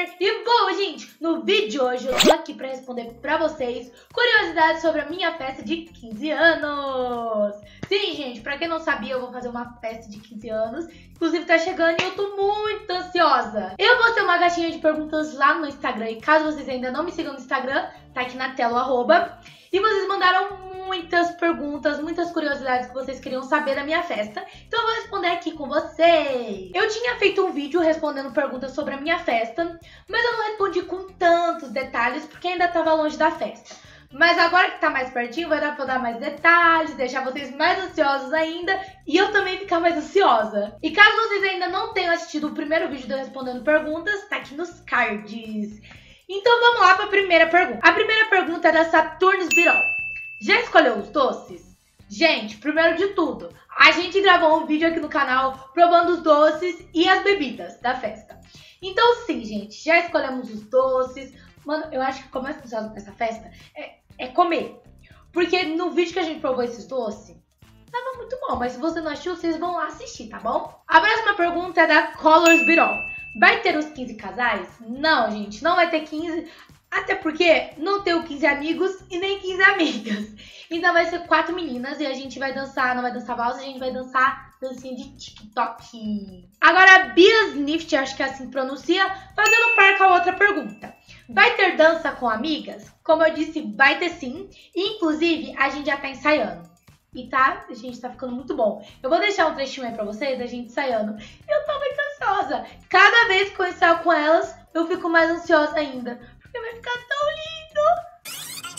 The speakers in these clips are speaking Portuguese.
Gamer! E bom, gente, no vídeo de hoje eu tô aqui pra responder pra vocês curiosidades sobre a minha festa de 15 anos. Sim, gente, pra quem não sabia, eu vou fazer uma festa de 15 anos. Inclusive tá chegando e eu tô muito ansiosa. Eu vou ter uma caixinha de perguntas lá no Instagram. E caso vocês ainda não me sigam no Instagram, tá aqui na tela o @. E vocês mandaram muitas perguntas, muitas curiosidades que vocês queriam saber da minha festa. Então eu vou responder aqui com vocês. Eu tinha feito um vídeo respondendo perguntas sobre a minha festa, mas eu não respondi com tantos detalhes porque ainda estava longe da festa. Mas agora que tá mais pertinho, vai dar pra eu dar mais detalhes, deixar vocês mais ansiosos ainda e eu também ficar mais ansiosa. E caso vocês ainda não tenham assistido o primeiro vídeo de eu respondendo perguntas, tá aqui nos cards. Então vamos lá para a primeira pergunta. A primeira pergunta é da Saturnus Birol. Já escolheu os doces? Gente, primeiro de tudo, a gente gravou um vídeo aqui no canal provando os doces e as bebidas da festa. Então sim, gente, já escolhemos os doces. Mano, eu acho que o que eu mais ansiosa pra essa festa é comer. Porque no vídeo que a gente provou esses doces, tava muito bom. Mas se você não assistiu, vocês vão lá assistir, tá bom? A próxima pergunta é da Colors Birol. Vai ter os 15 casais? Não, gente, não vai ter 15. Até porque não tenho 15 amigos e nem 15 amigas. Então vai ser 4 meninas e a gente vai dançar, não vai dançar valsa, a gente vai dançar dancinha de TikTok. Agora a Bia Snift, acho que é assim que pronuncia, fazendo par com a outra pergunta. Vai ter dança com amigas? Como eu disse, vai ter sim. E, inclusive, a gente já tá ensaiando. E tá, gente, tá ficando muito bom. Eu vou deixar um trechinho aí pra vocês da gente ensaiando. Eu tô muito ansiosa. Cada vez que eu ensaio com elas, eu fico mais ansiosa ainda. Porque vai ficar tão lindo.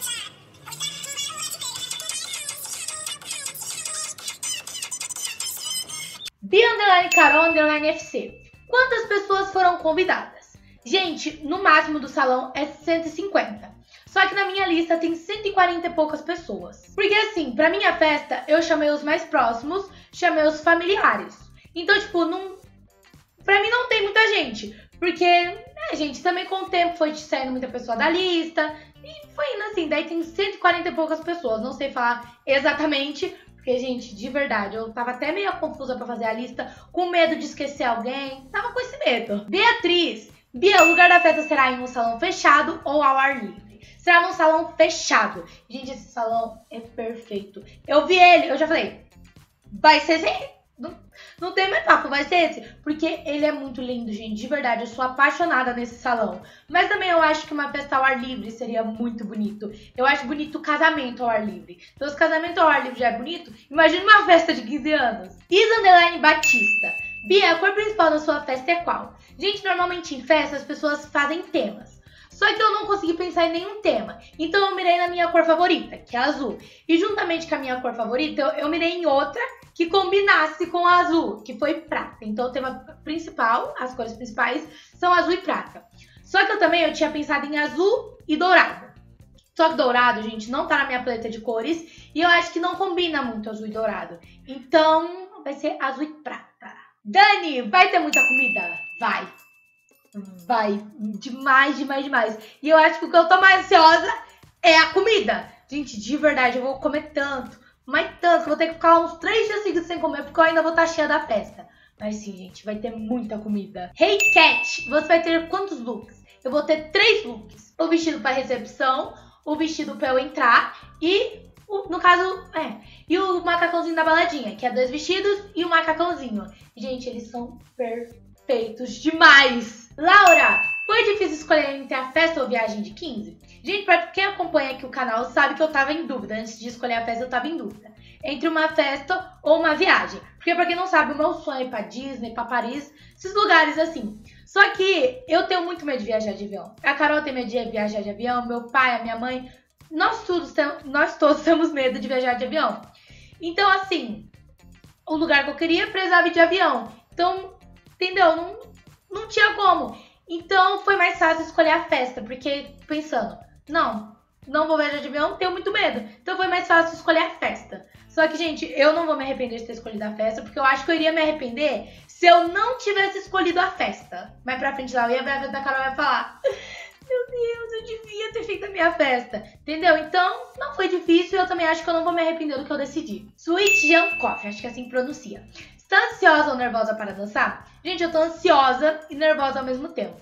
Bia_Carol_FC. Quantas pessoas foram convidadas? Gente, no máximo do salão é 150. Só que na minha lista tem 140 e poucas pessoas. Porque assim, pra minha festa, eu chamei os mais próximos, chamei os familiares. Então, tipo, pra mim não tem muita gente. Porque, gente, também com o tempo foi saindo muita pessoa da lista. E foi indo assim, daí tem 140 e poucas pessoas. Não sei falar exatamente, porque, gente, de verdade, eu tava até meio confusa pra fazer a lista, com medo de esquecer alguém. Tava com esse medo. Beatriz, Bia, o lugar da festa será em um salão fechado ou ao ar livre? Será num salão fechado. Gente, esse salão é perfeito. Eu vi ele, eu já falei, vai ser esse? Não tem mais papo, vai ser esse? Porque ele é muito lindo, gente, de verdade. Eu sou apaixonada nesse salão. Mas também eu acho que uma festa ao ar livre seria muito bonito. Eu acho bonito o casamento ao ar livre. Então, se o casamento ao ar livre já é bonito, imagina uma festa de 15 anos. Isa_ Batista. Bia, a cor principal da sua festa é qual? Gente, normalmente em festa as pessoas fazem temas. Só que eu não consegui pensar em nenhum tema. Então eu mirei na minha cor favorita, que é azul. E juntamente com a minha cor favorita, eu mirei em outra que combinasse com a azul, que foi prata. Então o tema principal, as cores principais, são azul e prata. Só que eu tinha pensado em azul e dourado. Só que dourado, gente, não tá na minha paleta de cores. E eu acho que não combina muito azul e dourado. Então vai ser azul e prata. Dani, vai ter muita comida? Vai. Vai, demais, demais, demais. E eu acho que o que eu tô mais ansiosa é a comida. Gente, de verdade, eu vou comer tanto, mas tanto, que eu vou ter que ficar uns 3 dias seguidos sem comer, porque eu ainda vou estar cheia da festa. Mas sim, gente, vai ter muita comida. Hey, Cat, você vai ter quantos looks? Eu vou ter 3 looks. O vestido pra recepção, o vestido pra eu entrar e, no caso, e o macacãozinho da baladinha, que é 2 vestidos e o macacãozinho. Gente, eles são perfeitos demais. Laura, foi difícil escolher entre a festa ou viagem de 15? Gente, pra quem acompanha aqui o canal sabe que eu tava em dúvida. Antes de escolher a festa, eu tava em dúvida entre uma festa ou uma viagem. Porque pra quem não sabe, o meu sonho é ir pra Disney, pra Paris, esses lugares assim. Só que eu tenho muito medo de viajar de avião. A Carol tem medo de viajar de avião, meu pai, a minha mãe. Nós todos temos medo de viajar de avião. Então, assim, o lugar que eu queria precisava de avião. Então, entendeu? Não tinha como. Então foi mais fácil escolher a festa, porque pensando, não vou viajar de avião, tenho muito medo. Então foi mais fácil escolher a festa. Só que, gente, eu não vou me arrepender de ter escolhido a festa, porque eu acho que eu iria me arrepender se eu não tivesse escolhido a festa. Mais pra frente lá, eu ia ver a festa da Carol e ia falar, meu Deus, eu devia ter feito a minha festa. Entendeu? Então, não foi difícil e eu também acho que eu não vou me arrepender do que eu decidi. Sweet Jankoff, acho que assim pronuncia. Está ansiosa ou nervosa para dançar? Gente, eu tô ansiosa e nervosa ao mesmo tempo.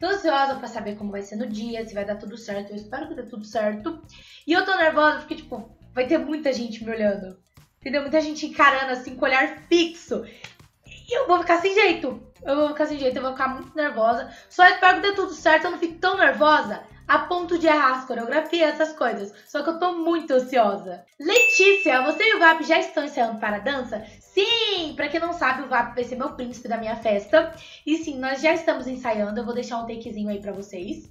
Tô ansiosa pra saber como vai ser no dia, se vai dar tudo certo. Eu espero que dê tudo certo. E eu tô nervosa porque, tipo, vai ter muita gente me olhando. Entendeu? Muita gente encarando assim com olhar fixo. E eu vou ficar sem jeito. Eu vou ficar muito nervosa. Só espero que dê tudo certo, eu não fico tão nervosa a ponto de errar as coreografias, essas coisas. Só que eu tô muito ansiosa. Letícia, você e o VAP já estão ensaiando para a dança? Sim! Pra quem não sabe, o VAP vai ser meu príncipe da minha festa. E sim, nós já estamos ensaiando. Eu vou deixar um takezinho aí pra vocês.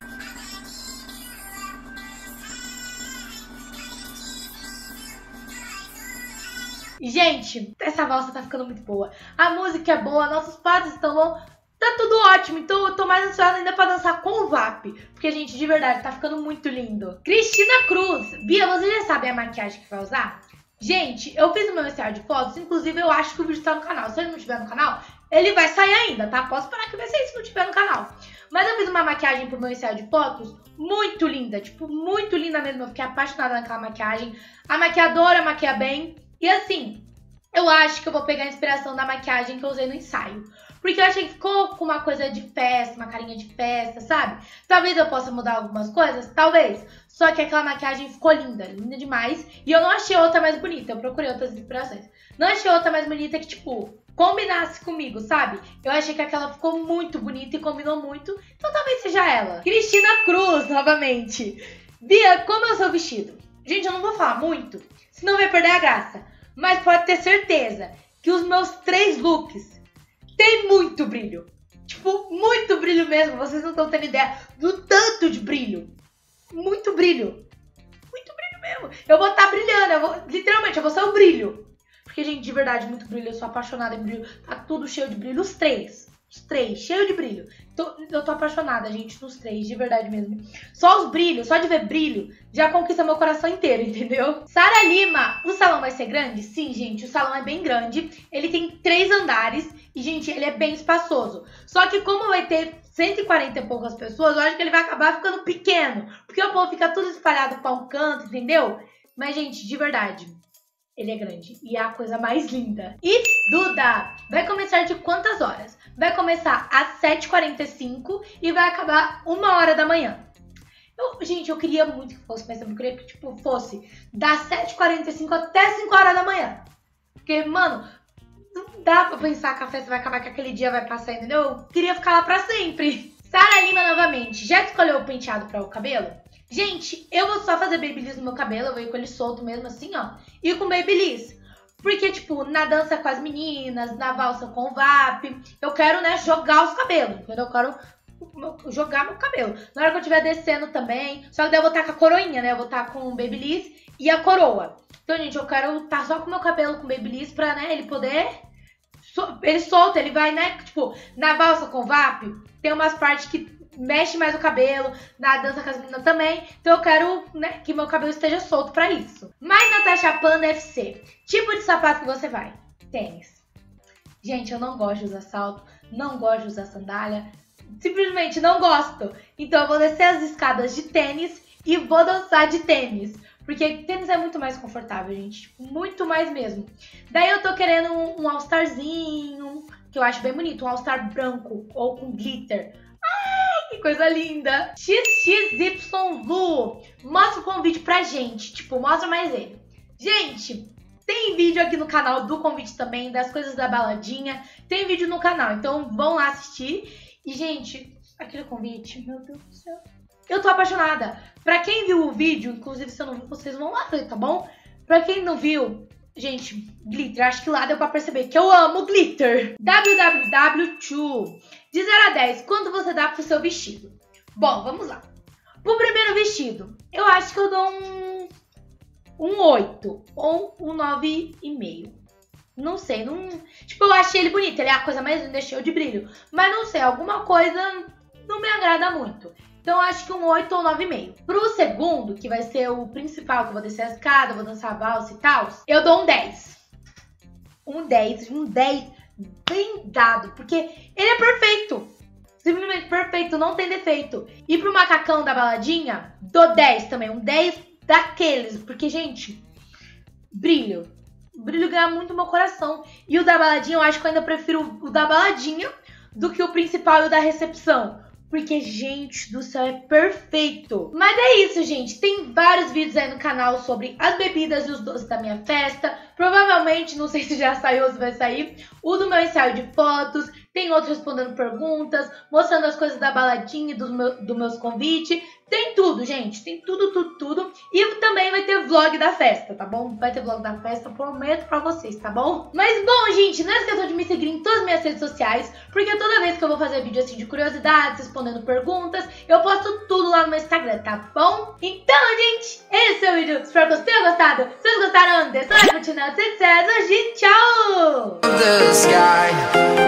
Gente, essa valsa tá ficando muito boa. A música é boa, nossos passos estão bons. Tá tudo ótimo, então eu tô mais ansiosa ainda pra dançar com o VAP. Porque, gente, de verdade, tá ficando muito lindo. Cristina Cruz. Bia, você já sabe a maquiagem que vai usar? Gente, eu fiz o meu ensaio de fotos. Inclusive, eu acho que o vídeo tá no canal. Se ele não estiver no canal, ele vai sair ainda, tá? Posso esperar que vai sair se não estiver no canal. Mas eu fiz uma maquiagem pro meu ensaio de fotos muito linda. Tipo, muito linda mesmo. Eu fiquei apaixonada naquela maquiagem. A maquiadora maquia bem. E assim, eu acho que eu vou pegar a inspiração da maquiagem que eu usei no ensaio. Porque eu achei que ficou com uma coisa de festa, uma carinha de festa, sabe? Talvez eu possa mudar algumas coisas, talvez. Só que aquela maquiagem ficou linda, linda demais. E eu não achei outra mais bonita, eu procurei outras inspirações. Não achei outra mais bonita que, tipo, combinasse comigo, sabe? Eu achei que aquela ficou muito bonita e combinou muito. Então talvez seja ela. Cristina Cruz, novamente. Bia, como é o seu vestido? Gente, eu não vou falar muito, senão vai perder a graça. Mas pode ter certeza que os meus 3 looks tem muito brilho. Tipo, muito brilho mesmo. Vocês não estão tendo ideia do tanto de brilho. Muito brilho. Muito brilho mesmo. Eu vou estar brilhando. Literalmente, eu vou ser o brilho. Porque, gente, de verdade, muito brilho. Eu sou apaixonada em brilho. Tá tudo cheio de brilho. Os 3. Os 3, cheio de brilho. Eu tô apaixonada, gente, nos 3, de verdade mesmo. Só os brilhos, só de ver brilho, já conquista meu coração inteiro, entendeu? Sara Lima, o salão vai ser grande? Sim, gente, o salão é bem grande. Ele tem 3 andares e, gente, ele é bem espaçoso. Só que como vai ter 140 e poucas pessoas, eu acho que ele vai acabar ficando pequeno. Porque o povo fica tudo espalhado pra um canto, entendeu? Mas, gente, de verdade, ele é grande e é a coisa mais linda. E Duda, vai começar de quantas horas? Vai começar às 7h45 e vai acabar 1h da manhã. Gente, eu queria muito que fosse, mas eu queria que, tipo, fosse das 7h45 até 5h da manhã. Porque, mano, não dá pra pensar que a festa vai acabar, que aquele dia vai passar, entendeu? Eu queria ficar lá pra sempre. Sara Lima novamente, já escolheu o penteado para o cabelo? Gente, eu vou só fazer babyliss no meu cabelo, eu vou ir com ele solto mesmo assim, ó. E com babyliss. Porque, tipo, na dança com as meninas, na valsa com o VAP, eu quero, né, jogar os cabelos, entendeu? Eu quero jogar meu cabelo. Na hora que eu estiver descendo também, só que daí eu vou estar com a coroinha, né? Eu vou estar com o babyliss e a coroa. Então, gente, eu quero estar só com o meu cabelo com babyliss pra, né, ele poder... Ele solta, ele vai, né, tipo, na valsa com o VAP, tem umas partes que mexe mais o cabelo, na dança com as meninas também. Então eu quero, né, que meu cabelo esteja solto pra isso. Mas Natasha Panda FC, tipo de sapato que você vai? Tênis. Gente, eu não gosto de usar salto, não gosto de usar sandália, simplesmente não gosto. Então eu vou descer as escadas de tênis e vou dançar de tênis. Porque tênis é muito mais confortável, gente, tipo, muito mais mesmo. Daí eu tô querendo um all-starzinho, que eu acho bem bonito, um all-star branco ou com glitter. Que coisa linda! XXYZu, mostra o convite pra gente, tipo, mostra mais ele. Gente, tem vídeo aqui no canal do convite também, das coisas da baladinha, tem vídeo no canal, então vão lá assistir. E, gente, aquele convite, meu Deus do céu, eu tô apaixonada. Pra quem viu o vídeo, inclusive se eu não vi, vocês vão lá ver, tá bom? Pra quem não viu, gente, glitter, acho que lá deu pra perceber que eu amo glitter. www2 de 0 a 10, quanto você dá pro seu vestido? Bom, vamos lá. Pro primeiro vestido, eu acho que eu dou um 8 ou um 9,5. Não sei, não... Tipo, eu achei ele bonito, ele é a coisa mais linda, cheio de brilho. Mas não sei, alguma coisa não me agrada muito. Então eu acho que um 8 ou 9,5. Pro segundo, que vai ser o principal, que eu vou descer a escada, vou dançar a valsa e tal, eu dou um 10. Um 10 bem dado, porque ele é perfeito. Simplesmente perfeito, não tem defeito. E pro macacão da baladinha, dou 10 também. Um 10 daqueles, porque, gente, brilho. O brilho ganha muito meu coração. E o da baladinha, eu acho que eu ainda prefiro o da baladinha do que o principal e o da recepção. porque, gente do céu, é perfeito. Mas é isso, gente. Tem vários vídeos aí no canal sobre as bebidas e os doces da minha festa. Provavelmente, não sei se já saiu ou se vai sair, o do meu ensaio de fotos. Tem outros respondendo perguntas, mostrando as coisas da baladinha, dos meus convites. Tem tudo, gente. Tem tudo, tudo, tudo. E também vai ter vlog da festa, tá bom? Vai ter vlog da festa, prometo pra vocês, tá bom? Mas bom, gente, não esqueçam de me seguir em todas as minhas redes sociais, porque toda vez que eu vou fazer vídeo assim de curiosidades, respondendo perguntas, eu posto tudo lá no meu Instagram, tá bom? Então, gente, esse é o vídeo. Espero que vocês tenham gostado. Se vocês gostaram, deixa o like, continua, etc. Gente, tchau!